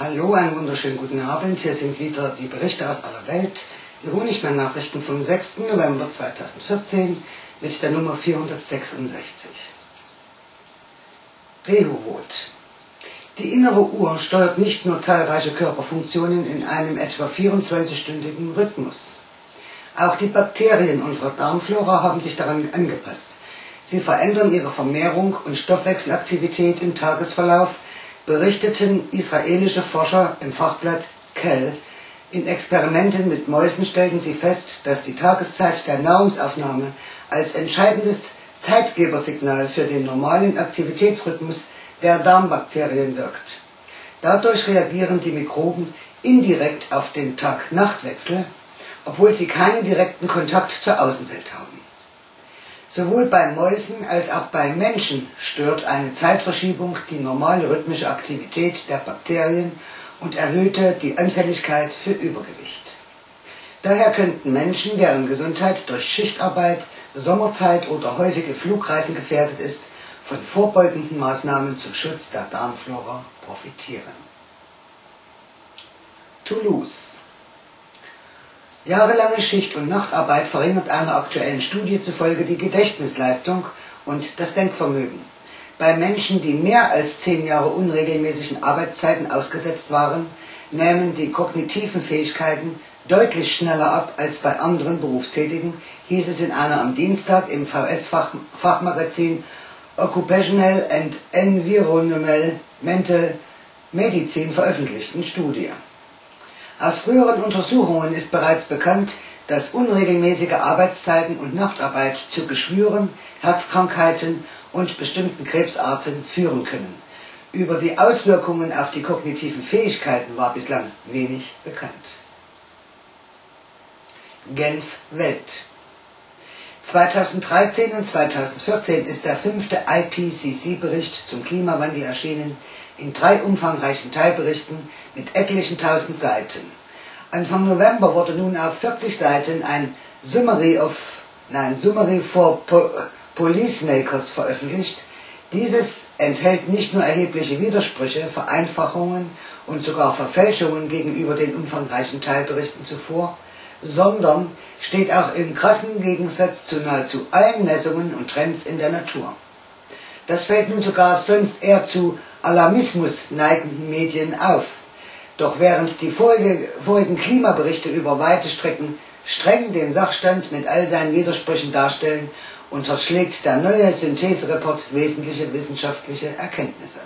Hallo, einen wunderschönen guten Abend. Hier sind wieder die Berichte aus aller Welt, die Honigmann-Nachrichten vom 6. November 2014 mit der Nummer 466. Rehovot. Die innere Uhr steuert nicht nur zahlreiche Körperfunktionen in einem etwa 24-stündigen Rhythmus. Auch die Bakterien unserer Darmflora haben sich daran angepasst. Sie verändern ihre Vermehrung und Stoffwechselaktivität im Tagesverlauf, berichteten israelische Forscher im Fachblatt Kell. In Experimenten mit Mäusen stellten sie fest, dass die Tageszeit der Nahrungsaufnahme als entscheidendes Zeitgebersignal für den normalen Aktivitätsrhythmus der Darmbakterien wirkt. Dadurch reagieren die Mikroben indirekt auf den Tag-Nacht-Wechsel, obwohl sie keinen direkten Kontakt zur Außenwelt haben. Sowohl bei Mäusen als auch bei Menschen stört eine Zeitverschiebung die normale rhythmische Aktivität der Bakterien und erhöhte die Anfälligkeit für Übergewicht. Daher könnten Menschen, deren Gesundheit durch Schichtarbeit, Sommerzeit oder häufige Flugreisen gefährdet ist, von vorbeugenden Maßnahmen zum Schutz der Darmflora profitieren. Toulouse. Jahrelange Schicht- und Nachtarbeit verringert einer aktuellen Studie zufolge die Gedächtnisleistung und das Denkvermögen. Bei Menschen, die mehr als 10 Jahre unregelmäßigen Arbeitszeiten ausgesetzt waren, nehmen die kognitiven Fähigkeiten deutlich schneller ab als bei anderen Berufstätigen, hieß es in einer am Dienstag im VS-Fachmagazin Occupational and Environmental Medicine veröffentlichten Studie. Aus früheren Untersuchungen ist bereits bekannt, dass unregelmäßige Arbeitszeiten und Nachtarbeit zu Geschwüren, Herzkrankheiten und bestimmten Krebsarten führen können. Über die Auswirkungen auf die kognitiven Fähigkeiten war bislang wenig bekannt. Genf Welt. 2013 und 2014 ist der 5. IPCC-Bericht zum Klimawandel erschienen, in 3 umfangreichen Teilberichten mit etlichen 1000 Seiten. Anfang November wurde nun auf 40 Seiten ein Summary for Policymakers veröffentlicht. Dieses enthält nicht nur erhebliche Widersprüche, Vereinfachungen und sogar Verfälschungen gegenüber den umfangreichen Teilberichten zuvor, sondern steht auch im krassen Gegensatz zu nahezu allen Messungen und Trends in der Natur. Das fällt nun sogar sonst eher zu Alarmismus neigenden Medien auf. Doch während die vorigen Klimaberichte über weite Strecken streng den Sachstand mit all seinen Widersprüchen darstellen, unterschlägt der neue Synthesereport wesentliche wissenschaftliche Erkenntnisse.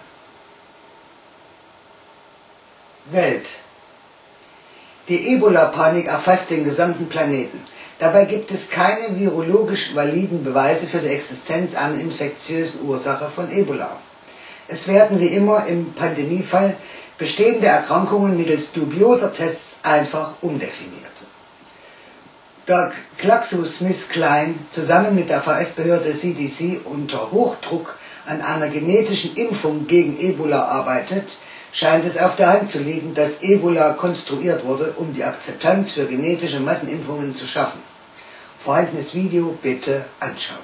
Welt. Die Ebola-Panik erfasst den gesamten Planeten. Dabei gibt es keine virologisch validen Beweise für die Existenz einer infektiösen Ursache von Ebola. Es werden wie immer im Pandemiefall bestehende Erkrankungen mittels dubioser Tests einfach umdefiniert. Da GlaxoSmithKline zusammen mit der VS-Behörde CDC unter Hochdruck an einer genetischen Impfung gegen Ebola arbeitet, scheint es auf der Hand zu liegen, dass Ebola konstruiert wurde, um die Akzeptanz für genetische Massenimpfungen zu schaffen. Vorhandenes Video bitte anschauen.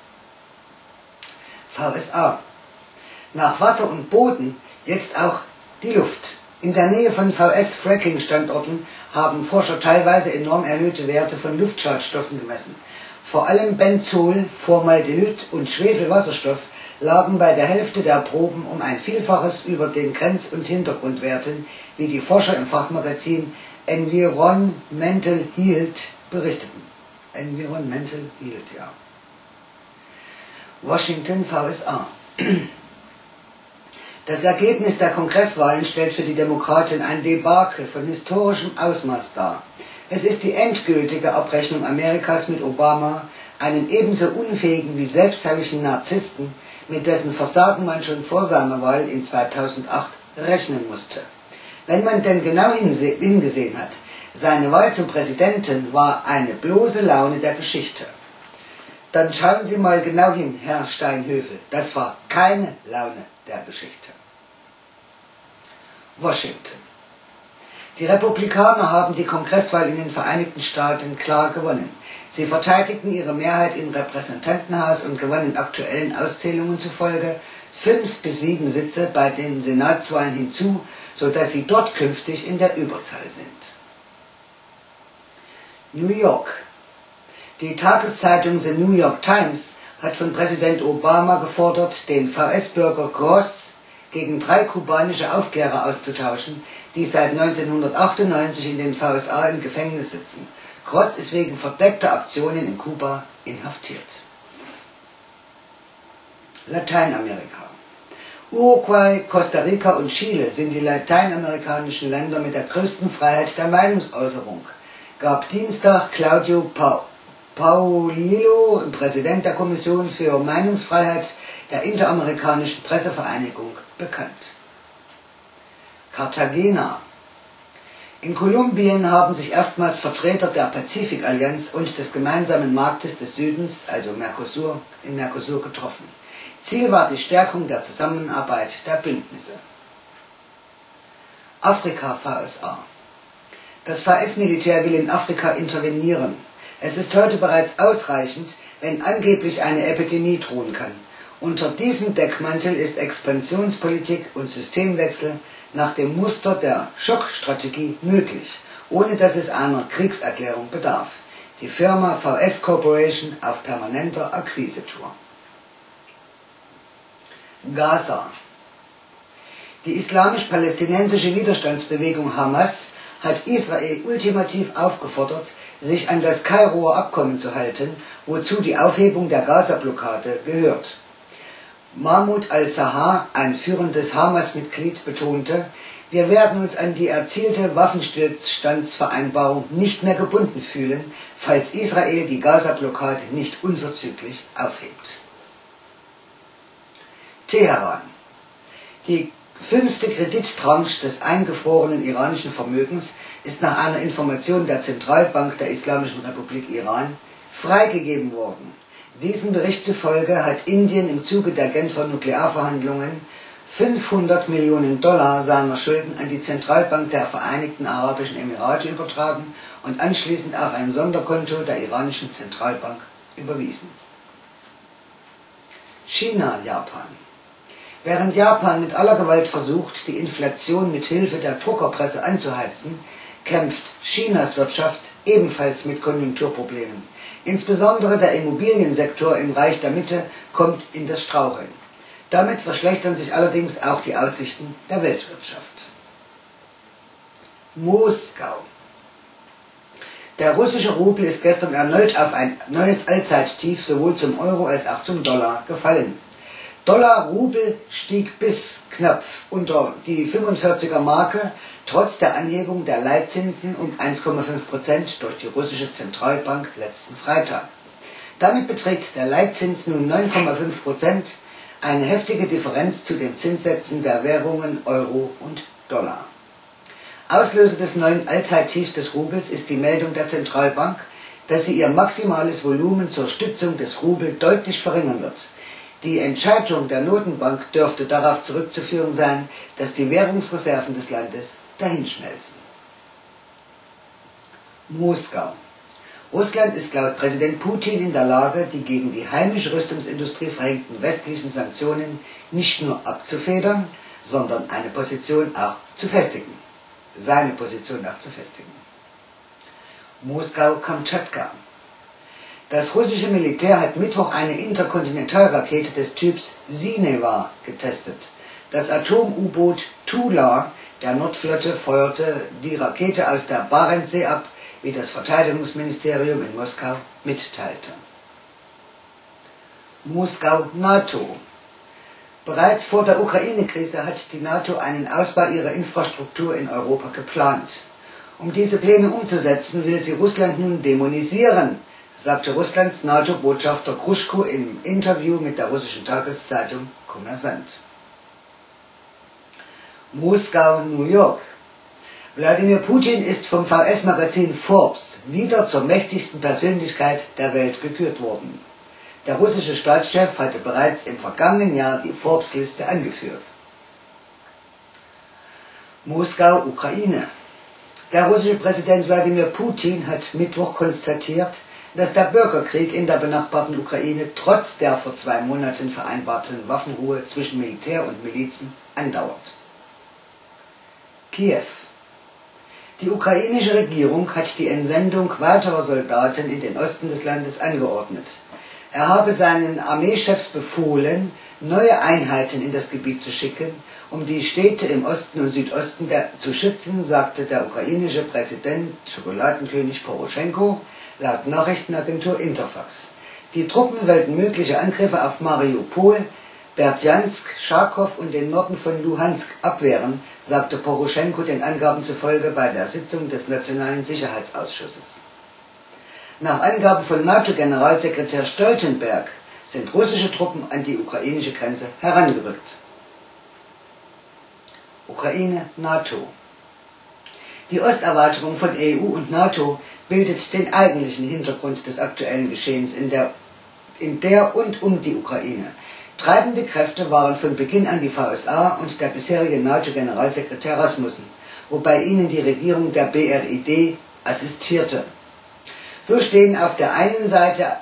VSA. Nach Wasser und Boden jetzt auch die Luft. In der Nähe von VS-Fracking-Standorten haben Forscher teilweise enorm erhöhte Werte von Luftschadstoffen gemessen. Vor allem Benzol, Formaldehyd und Schwefelwasserstoff lagen bei der Hälfte der Proben um ein Vielfaches über den Grenz- und Hintergrundwerten, wie die Forscher im Fachmagazin Environmental Health berichteten. Environmental Health, ja. Washington, VSA. Das Ergebnis der Kongresswahlen stellt für die Demokraten ein Debakel von historischem Ausmaß dar. Es ist die endgültige Abrechnung Amerikas mit Obama, einem ebenso unfähigen wie selbstherrlichen Narzissten, mit dessen Versagen man schon vor seiner Wahl in 2008 rechnen musste. Wenn man denn genau hingesehen hat, seine Wahl zum Präsidenten war eine bloße Laune der Geschichte. Dann schauen Sie mal genau hin, Herr Steinhöfel, das war keine Laune der Geschichte. Washington. Die Republikaner haben die Kongresswahl in den Vereinigten Staaten klar gewonnen. Sie verteidigten ihre Mehrheit im Repräsentantenhaus und gewannen aktuellen Auszählungen zufolge 5 bis 7 Sitze bei den Senatswahlen hinzu, sodass sie dort künftig in der Überzahl sind. New York. Die Tageszeitung The New York Times hat von Präsident Obama gefordert, den VS-Bürger Gross gegen 3 kubanische Aufklärer auszutauschen, die seit 1998 in den VSA im Gefängnis sitzen. Gross ist wegen verdeckter Aktionen in Kuba inhaftiert. Lateinamerika. Uruguay, Costa Rica und Chile sind die lateinamerikanischen Länder mit der größten Freiheit der Meinungsäußerung, gab Dienstag Claudio Paulillo, Präsident der Kommission für Meinungsfreiheit der Interamerikanischen Pressevereinigung, bekannt. Cartagena. In Kolumbien haben sich erstmals Vertreter der Pazifikallianz und des gemeinsamen Marktes des Südens, also Mercosur, in Mercosur getroffen. Ziel war die Stärkung der Zusammenarbeit der Bündnisse. Afrika VSA. Das VS-Militär will in Afrika intervenieren. Es ist heute bereits ausreichend, wenn angeblich eine Epidemie drohen kann. Unter diesem Deckmantel ist Expansionspolitik und Systemwechsel nach dem Muster der Schockstrategie möglich, ohne dass es einer Kriegserklärung bedarf. Die Firma VS Corporation auf permanenter Akquisetour. Gaza. Die islamisch-palästinensische Widerstandsbewegung Hamas hat Israel ultimativ aufgefordert, sich an das Kairoer Abkommen zu halten, wozu die Aufhebung der Gaza-Blockade gehört. Mahmoud al-Zahar, ein führendes Hamas-Mitglied, betonte, wir werden uns an die erzielte Waffenstillstandsvereinbarung nicht mehr gebunden fühlen, falls Israel die Gaza-Blockade nicht unverzüglich aufhebt. Teheran. Die 5. Kredittranche des eingefrorenen iranischen Vermögens ist nach einer Information der Zentralbank der Islamischen Republik Iran freigegeben worden. Diesem Bericht zufolge hat Indien im Zuge der Genfer Nuklearverhandlungen 500 Millionen Dollar seiner Schulden an die Zentralbank der Vereinigten Arabischen Emirate übertragen und anschließend auf ein Sonderkonto der iranischen Zentralbank überwiesen. China-Japan. Während Japan mit aller Gewalt versucht, die Inflation mit Hilfe der Druckerpresse anzuheizen, kämpft Chinas Wirtschaft ebenfalls mit Konjunkturproblemen. Insbesondere der Immobiliensektor im Reich der Mitte kommt in das Straucheln. Damit verschlechtern sich allerdings auch die Aussichten der Weltwirtschaft. Moskau. Der russische Rubel ist gestern erneut auf ein neues Allzeittief sowohl zum Euro als auch zum Dollar gefallen. Dollar-Rubel stieg bis knapp unter die 45er Marke, trotz der Anhebung der Leitzinsen um 1,5% durch die russische Zentralbank letzten Freitag. Damit beträgt der Leitzins nun 9,5%, eine heftige Differenz zu den Zinssätzen der Währungen Euro und Dollar. Auslöser des neuen Allzeittiefs des Rubels ist die Meldung der Zentralbank, dass sie ihr maximales Volumen zur Stützung des Rubel deutlich verringern wird. Die Entscheidung der Notenbank dürfte darauf zurückzuführen sein, dass die Währungsreserven des Landes dahinschmelzen. Moskau. Russland ist laut Präsident Putin in der Lage, die gegen die heimische Rüstungsindustrie verhängten westlichen Sanktionen nicht nur abzufedern, sondern eine Position auch zu festigen. Seine Position auch zu festigen. Moskau-Kamtschatka. Das russische Militär hat Mittwoch eine Interkontinentalrakete des Typs Sineva getestet. Das Atom-U-Boot Tula der Nordflotte feuerte die Rakete aus der Barentssee ab, wie das Verteidigungsministerium in Moskau mitteilte. Moskau-NATO. Bereits vor der Ukraine-Krise hat die NATO einen Ausbau ihrer Infrastruktur in Europa geplant. Um diese Pläne umzusetzen, will sie Russland nun dämonisieren, sagte Russlands NATO-Botschafter Gruschko im Interview mit der russischen Tageszeitung Kommersant. Moskau, New York. Wladimir Putin ist vom VS-Magazin Forbes wieder zur mächtigsten Persönlichkeit der Welt gekürt worden. Der russische Staatschef hatte bereits im vergangenen Jahr die Forbes-Liste angeführt. Moskau, Ukraine. Der russische Präsident Wladimir Putin hat Mittwoch konstatiert, dass der Bürgerkrieg in der benachbarten Ukraine trotz der vor 2 Monaten vereinbarten Waffenruhe zwischen Militär und Milizen andauert. Kiew. Die ukrainische Regierung hat die Entsendung weiterer Soldaten in den Osten des Landes angeordnet. Er habe seinen Armeechefs befohlen, neue Einheiten in das Gebiet zu schicken, um die Städte im Osten und Südosten zu schützen, sagte der ukrainische Präsident Schokoladenkönig Poroschenko laut Nachrichtenagentur Interfax. Die Truppen sollten mögliche Angriffe auf Mariupol, Berdjansk, Charkow und den Norden von Luhansk abwehren, sagte Poroschenko den Angaben zufolge bei der Sitzung des Nationalen Sicherheitsausschusses. Nach Angaben von NATO-Generalsekretär Stoltenberg sind russische Truppen an die ukrainische Grenze herangerückt. Ukraine, NATO. Die Osterweiterung von EU und NATO bildet den eigentlichen Hintergrund des aktuellen Geschehens in der und um die Ukraine. Treibende Kräfte waren von Beginn an die VSA und der bisherige NATO-Generalsekretär Rasmussen, wobei ihnen die Regierung der BRID assistierte. Sie stehen auf der einen Seite,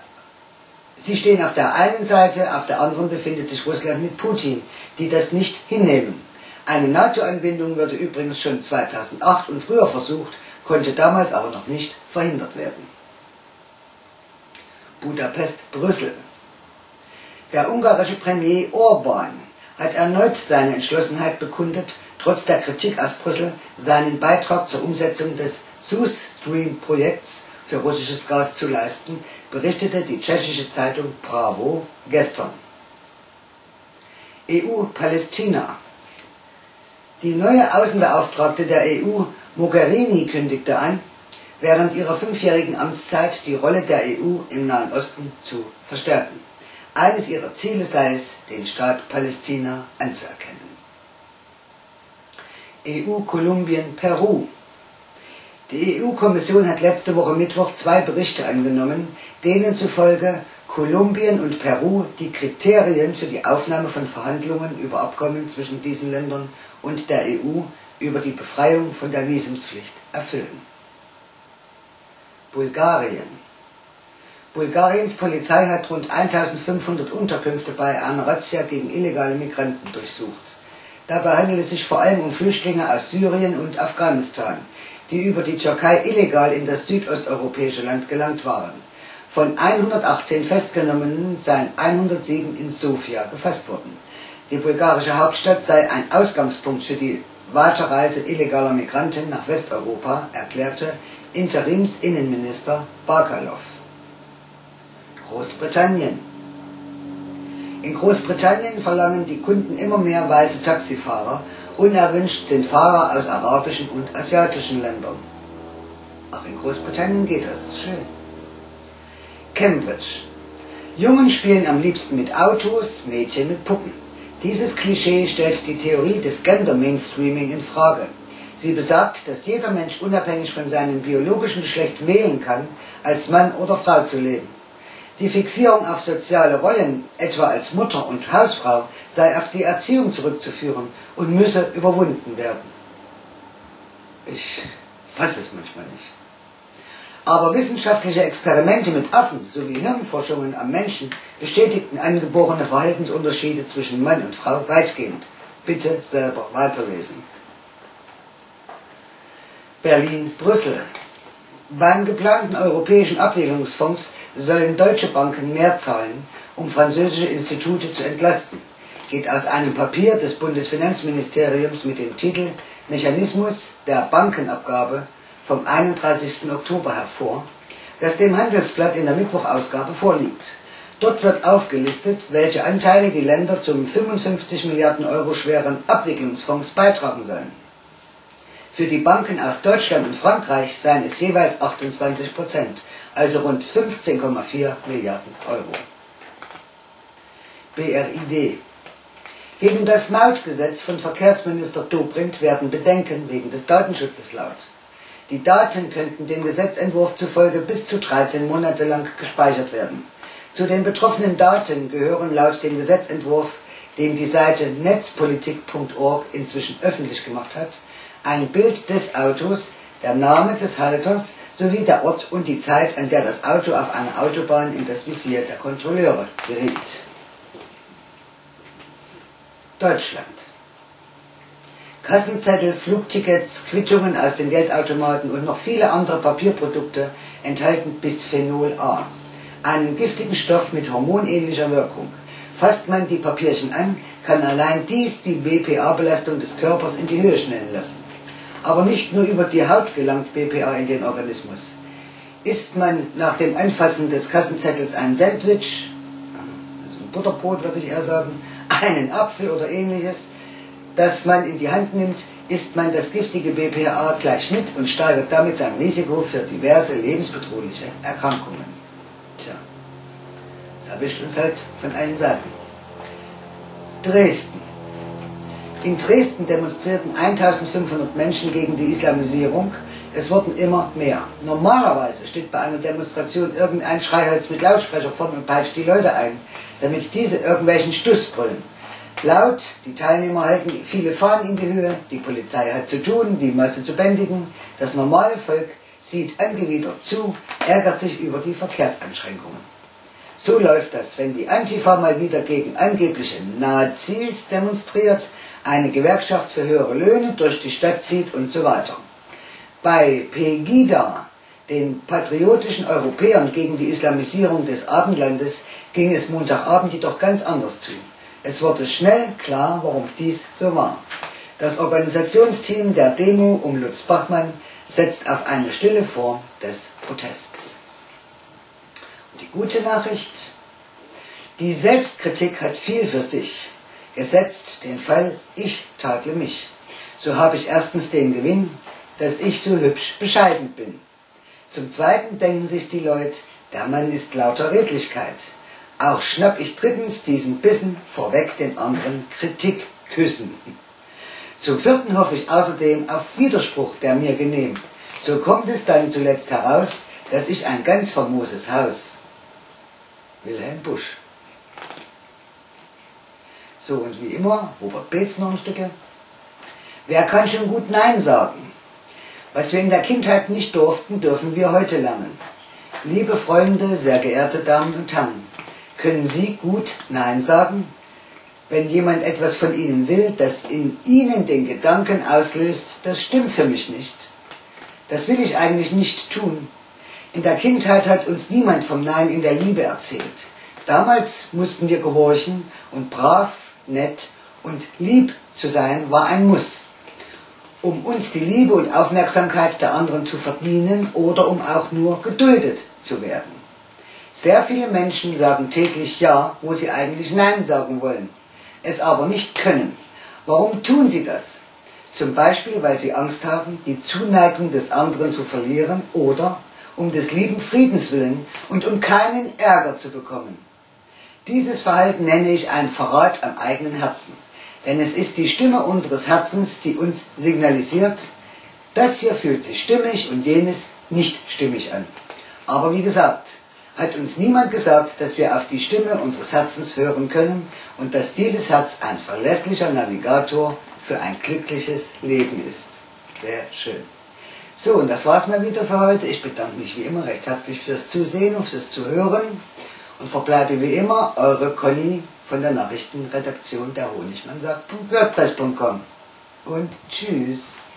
auf der anderen befindet sich Russland mit Putin, die das nicht hinnehmen. Eine NATO-Anbindung wurde übrigens schon 2008 und früher versucht, konnte damals aber noch nicht verhindert werden. Budapest-Brüssel. Der ungarische Premier Orbán hat erneut seine Entschlossenheit bekundet, trotz der Kritik aus Brüssel seinen Beitrag zur Umsetzung des South Stream-Projekts für russisches Gas zu leisten, berichtete die tschechische Zeitung Bravo gestern. EU-Palästina. Die neue Außenbeauftragte der EU, Mogherini, kündigte an, während ihrer 5-jährigen Amtszeit die Rolle der EU im Nahen Osten zu verstärken. Eines ihrer Ziele sei es, den Staat Palästina anzuerkennen. EU, Kolumbien, Peru. Die EU-Kommission hat letzte Woche Mittwoch 2 Berichte angenommen, denen zufolge Kolumbien und Peru die Kriterien für die Aufnahme von Verhandlungen über Abkommen zwischen diesen Ländern und der EU über die Befreiung von der Visumspflicht erfüllen. Bulgarien. Bulgariens Polizei hat rund 1500 Unterkünfte bei einer Razzia gegen illegale Migranten durchsucht. Dabei handelt es sich vor allem um Flüchtlinge aus Syrien und Afghanistan, die über die Türkei illegal in das südosteuropäische Land gelangt waren. Von 118 Festgenommenen seien 107 in Sofia gefasst worden. Die bulgarische Hauptstadt sei ein Ausgangspunkt für die Weiterreise illegaler Migranten nach Westeuropa, erklärte Interimsinnenminister Bakalov. Großbritannien. In Großbritannien verlangen die Kunden immer mehr weiße Taxifahrer. Unerwünscht sind Fahrer aus arabischen und asiatischen Ländern. Auch in Großbritannien geht das. Schön. Cambridge. Jungen spielen am liebsten mit Autos, Mädchen mit Puppen. Dieses Klischee stellt die Theorie des Gender-Mainstreaming in Frage. Sie besagt, dass jeder Mensch unabhängig von seinem biologischen Geschlecht wählen kann, als Mann oder Frau zu leben. Die Fixierung auf soziale Rollen, etwa als Mutter und Hausfrau, sei auf die Erziehung zurückzuführen und müsse überwunden werden. Ich fasse es manchmal nicht. Aber wissenschaftliche Experimente mit Affen sowie Hirnforschungen am Menschen bestätigten angeborene Verhaltensunterschiede zwischen Mann und Frau weitgehend. Bitte selber weiterlesen. Berlin-Brüssel. Beim geplanten europäischen Abwicklungsfonds sollen deutsche Banken mehr zahlen, um französische Institute zu entlasten, geht aus einem Papier des Bundesfinanzministeriums mit dem Titel Mechanismus der Bankenabgabe vom 31. Oktober hervor, das dem Handelsblatt in der Mittwochausgabe vorliegt. Dort wird aufgelistet, welche Anteile die Länder zum 55 Milliarden Euro schweren Abwicklungsfonds beitragen sollen. Für die Banken aus Deutschland und Frankreich seien es jeweils 28%, also rund 15,4 Milliarden Euro. BRID. Gegen das Mautgesetz von Verkehrsminister Dobrindt werden Bedenken wegen des Datenschutzes laut. Die Daten könnten dem Gesetzentwurf zufolge bis zu 13 Monate lang gespeichert werden. Zu den betroffenen Daten gehören laut dem Gesetzentwurf, den die Seite netzpolitik.org inzwischen öffentlich gemacht hat, ein Bild des Autos, der Name des Halters sowie der Ort und die Zeit, an der das Auto auf einer Autobahn in das Visier der Kontrolleure geriet. Deutschland. Kassenzettel, Flugtickets, Quittungen aus den Geldautomaten und noch viele andere Papierprodukte enthalten Bisphenol A, einen giftigen Stoff mit hormonähnlicher Wirkung. Fasst man die Papierchen an, kann allein dies die BPA-Belastung des Körpers in die Höhe schnellen lassen. Aber nicht nur über die Haut gelangt BPA in den Organismus. Isst man nach dem Anfassen des Kassenzettels ein Sandwich, also ein Butterbrot würde ich eher sagen, einen Apfel oder ähnliches, das man in die Hand nimmt, isst man das giftige BPA gleich mit und steigert damit sein Risiko für diverse lebensbedrohliche Erkrankungen. Tja, das erwischt uns halt von allen Seiten. Dresden. In Dresden demonstrierten 1500 Menschen gegen die Islamisierung. Es wurden immer mehr. Normalerweise steht bei einer Demonstration irgendein Schreihals mit Lautsprecher vorn und peitscht die Leute ein, damit diese irgendwelchen Stuss brüllen. Laut, die Teilnehmer halten viele Fahnen in die Höhe, die Polizei hat zu tun, die Masse zu bändigen, das normale Volk sieht angewidert zu, ärgert sich über die Verkehrsanschränkungen. So läuft das, wenn die Antifa mal wieder gegen angebliche Nazis demonstriert, eine Gewerkschaft für höhere Löhne durch die Stadt zieht und so weiter. Bei Pegida, den patriotischen Europäern gegen die Islamisierung des Abendlandes, ging es Montagabend jedoch ganz anders zu. Es wurde schnell klar, warum dies so war. Das Organisationsteam der Demo um Lutz Bachmann setzt auf eine stille Form des Protests. Und die gute Nachricht? Die Selbstkritik hat viel für sich. Gesetzt den Fall, ich tadle mich. So habe ich erstens den Gewinn, dass ich so hübsch bescheiden bin. Zum Zweiten denken sich die Leute, der Mann ist lauter Redlichkeit. Auch schnapp ich drittens diesen Bissen vorweg den anderen Kritik küssen. Zum Vierten hoffe ich außerdem auf Widerspruch, der mir genehm. So kommt es dann zuletzt heraus, dass ich ein ganz famoses Haus. Wilhelm Busch. So, und wie immer, Robert Beetz noch ein Stückchen. Wer kann schon gut Nein sagen? Was wir in der Kindheit nicht durften, dürfen wir heute lernen. Liebe Freunde, sehr geehrte Damen und Herren, können Sie gut Nein sagen? Wenn jemand etwas von Ihnen will, das in Ihnen den Gedanken auslöst, das stimmt für mich nicht. Das will ich eigentlich nicht tun. In der Kindheit hat uns niemand vom Nein in der Liebe erzählt. Damals mussten wir gehorchen und brav, nett und lieb zu sein war ein Muss, um uns die Liebe und Aufmerksamkeit der anderen zu verdienen oder um auch nur geduldet zu werden. Sehr viele Menschen sagen täglich Ja, wo sie eigentlich Nein sagen wollen, es aber nicht können. Warum tun sie das? Zum Beispiel, weil sie Angst haben, die Zuneigung des anderen zu verlieren oder um des lieben Friedens willen und um keinen Ärger zu bekommen. Dieses Verhalten nenne ich ein Verrat am eigenen Herzen. Denn es ist die Stimme unseres Herzens, die uns signalisiert, das hier fühlt sich stimmig und jenes nicht stimmig an. Aber wie gesagt, hat uns niemand gesagt, dass wir auf die Stimme unseres Herzens hören können und dass dieses Herz ein verlässlicher Navigator für ein glückliches Leben ist. Sehr schön. So, und das war's mal wieder für heute. Ich bedanke mich wie immer recht herzlich fürs Zusehen und fürs Zuhören und verbleibe wie immer eure Conny von der Nachrichtenredaktion der Honigmann sagt.wordpress.com und tschüss.